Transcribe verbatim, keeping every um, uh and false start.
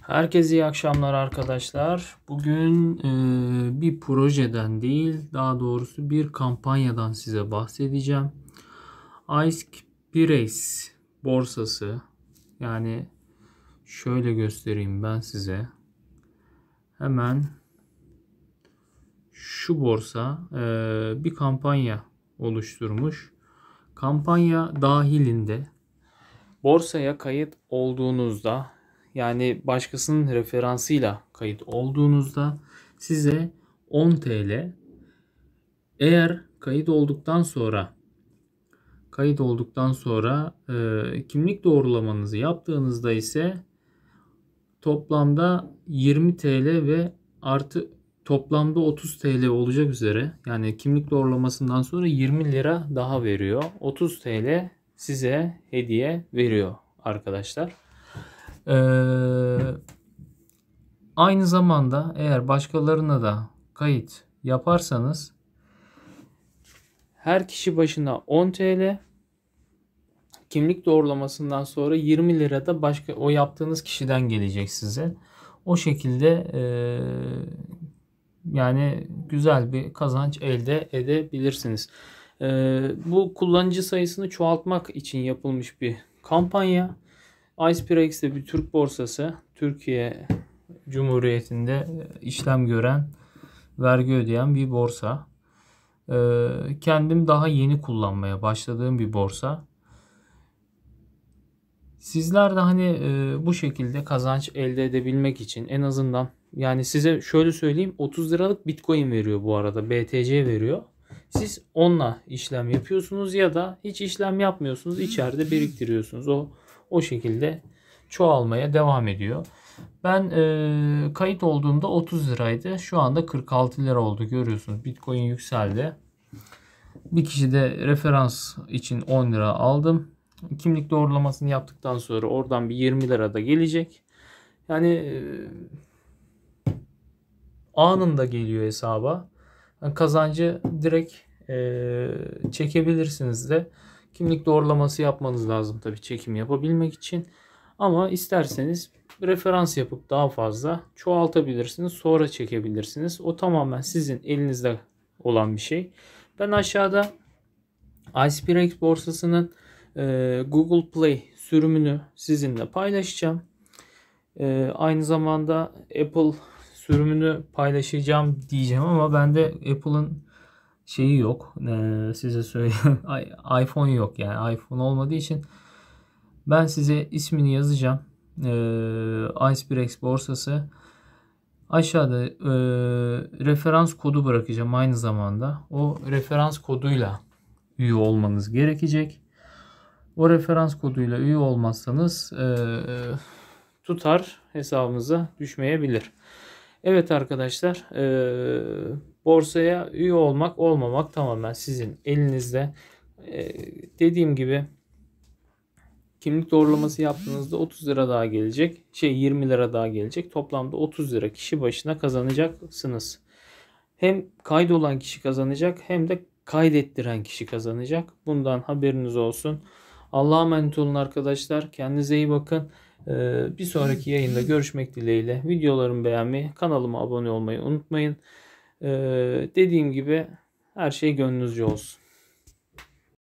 Herkese iyi akşamlar arkadaşlar. Bugün e, bir projeden değil, daha doğrusu bir kampanyadan size bahsedeceğim. iSpace borsası, yani şöyle göstereyim ben size. Hemen şu borsa e, bir kampanya oluşturmuş. Kampanya dahilinde borsaya kayıt olduğunuzda, yani başkasının referansıyla kayıt olduğunuzda size on TL, eğer kayıt olduktan sonra kayıt olduktan sonra e, kimlik doğrulamanızı yaptığınızda ise toplamda yirmi TL ve artı toplamda otuz TL olacak üzere, yani kimlik doğrulamasından sonra yirmi lira daha veriyor. otuz TL size hediye veriyor arkadaşlar. Ee, aynı zamanda eğer başkalarına da kayıt yaparsanız her kişi başına on TL, kimlik doğrulamasından sonra yirmi lira da başka o yaptığınız kişiden gelecek size. O şekilde e, yani güzel bir kazanç elde edebilirsiniz. E, bu kullanıcı sayısını çoğaltmak için yapılmış bir kampanya. iSpace de bir Türk borsası. Türkiye Cumhuriyeti'nde işlem gören, vergi ödeyen bir borsa. Ee, kendim daha yeni kullanmaya başladığım bir borsa. Sizler de hani e, bu şekilde kazanç elde edebilmek için en azından, yani size şöyle söyleyeyim, otuz liralık Bitcoin veriyor bu arada, B T C veriyor. Siz onunla işlem yapıyorsunuz ya da hiç işlem yapmıyorsunuz, içeride biriktiriyorsunuz. O o şekilde çoğalmaya devam ediyor. Ben e, kayıt olduğumda otuz liraydı. Şu anda kırk altı lira oldu, görüyorsunuz. Bitcoin yükseldi. Bir kişi de referans için on lira aldım. Kimlik doğrulamasını yaptıktan sonra oradan bir yirmi lira da gelecek. Yani e, anında geliyor hesaba. Yani kazancı direkt e, çekebilirsiniz de. Kimlik doğrulaması yapmanız lazım tabii çekim yapabilmek için. Ama isterseniz referans yapıp daha fazla çoğaltabilirsiniz. Sonra çekebilirsiniz. O tamamen sizin elinizde olan bir şey. Ben aşağıda iSpace borsasının e, Google Play sürümünü sizinle paylaşacağım. E, aynı zamanda Apple sürümünü paylaşacağım diyeceğim ama bende Apple'ın şeyi yok. E, size söyleyeyim. iPhone yok, yani iPhone olmadığı için ben size ismini yazacağım. E, iSpace borsası. Aşağıda e, referans kodu bırakacağım aynı zamanda. O referans koduyla üye olmanız gerekecek. O referans koduyla üye olmazsanız e, tutar hesabınıza düşmeyebilir. Evet arkadaşlar, e, borsaya üye olmak olmamak tamamen sizin elinizde. E, dediğim gibi kimlik doğrulaması yaptığınızda otuz lira daha gelecek. Şey yirmi lira daha gelecek. Toplamda otuz lira kişi başına kazanacaksınız. Hem kaydolan kişi kazanacak hem de kaydettiren kişi kazanacak. Bundan haberiniz olsun. Allah'a emanet olun arkadaşlar. Kendinize iyi bakın. Ee, bir sonraki yayında görüşmek dileğiyle. Videolarımı beğenmeyi, kanalıma abone olmayı unutmayın. Ee, dediğim gibi her şey gönlünüzce olsun.